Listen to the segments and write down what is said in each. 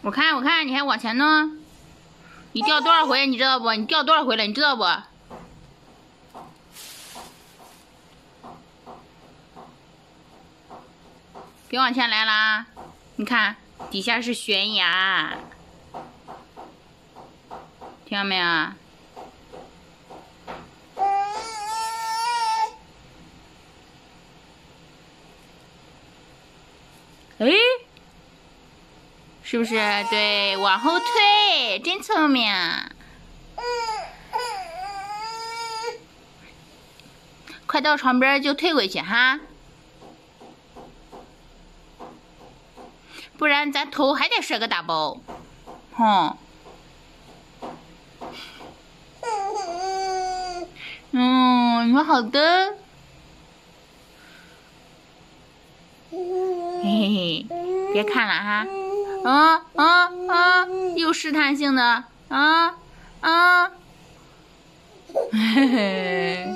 我看，你还往前呢。你掉多少回？你知道不？你掉多少回了？你知道不？别往前来啦！你看，底下是悬崖，听到没有？哎，是不是？对，往后退，真聪明。快到床边就退回去哈，不然咱头还得摔个大包。哼。你说好的。嘿嘿嘿，别看了哈。又试探性的嘿嘿。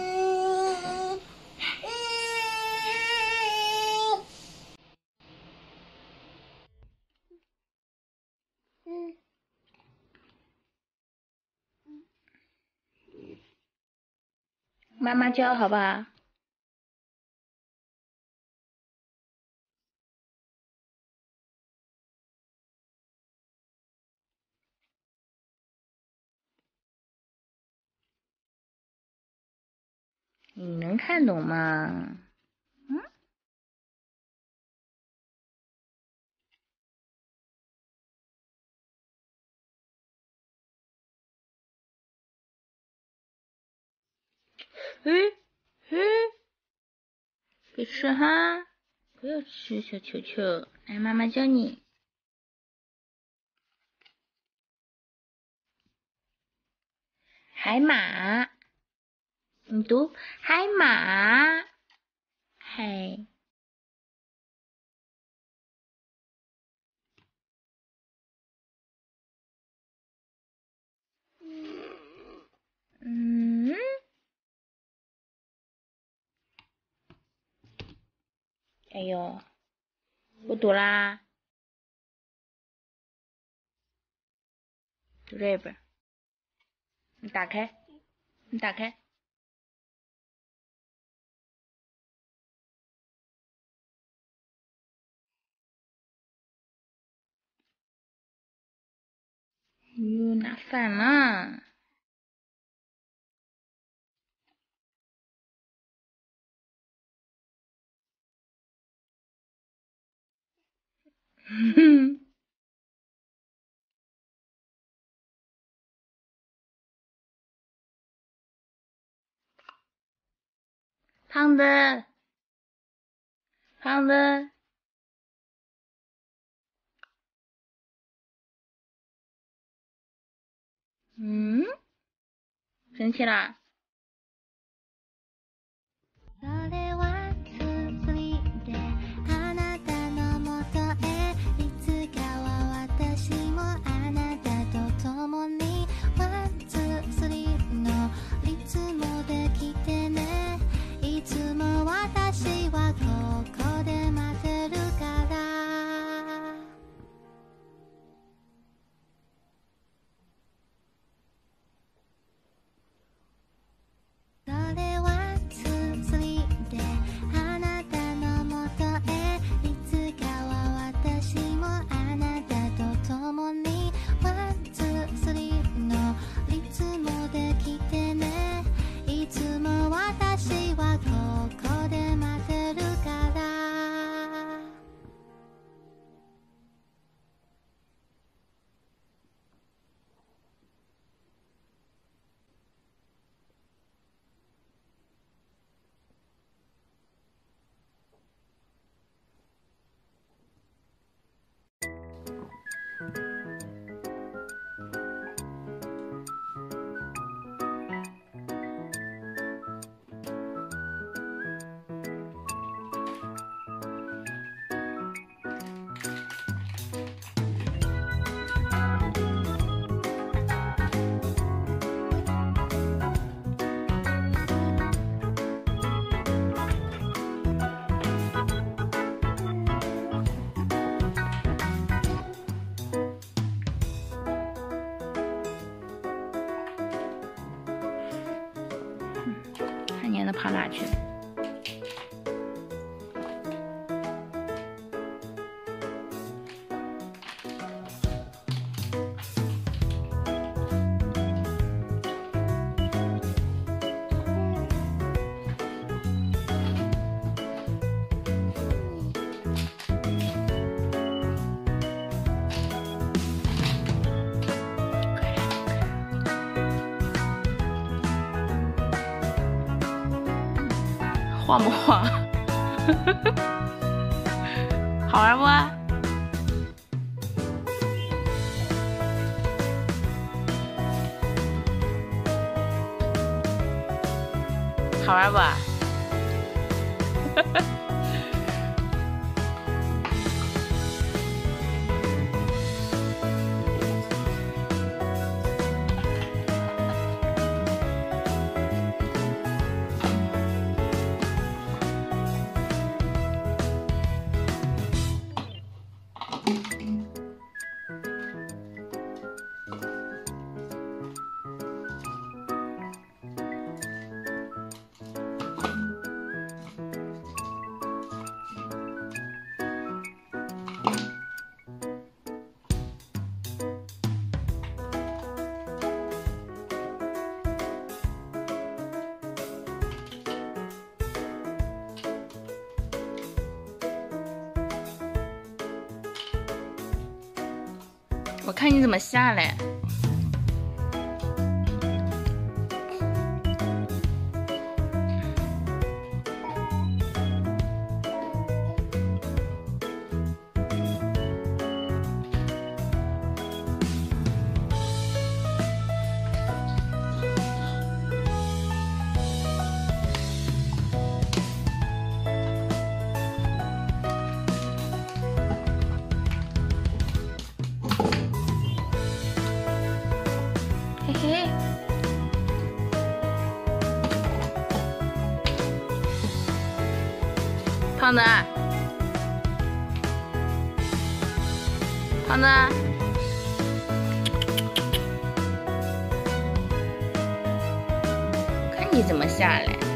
妈妈教好不好？你能看懂吗？别吃哈，不要吃小球球。来，妈妈教你。海马，你读海马，海。哎呦，不读啦，读这边。你打开，你打开。哟，拿反了。胖子，胖子，生气啦？ 看年的跑哪去了？晃不晃？好玩不？好玩不？我看你怎么下来。嘿嘿，胖子，胖子，看你怎么下来。